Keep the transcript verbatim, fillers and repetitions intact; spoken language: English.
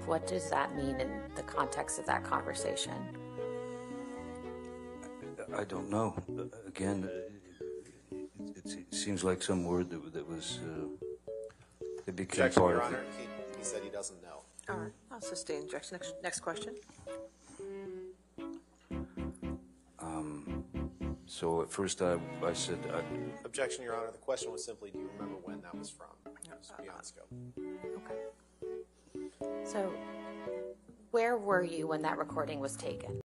What does that mean in the context of that conversation? I don't know. Uh, again, uh, it, it, it seems like some word that, that was uh, that became Objection, part Your of Honor. it. He, he said he doesn't know. All right, I'll sustain objection. Next, next question. Um, so at first I, I said, I, Objection, Your Honor. The question was simply, do you remember when that was from? It's beyond scope. Okay. So, where were you when that recording was taken?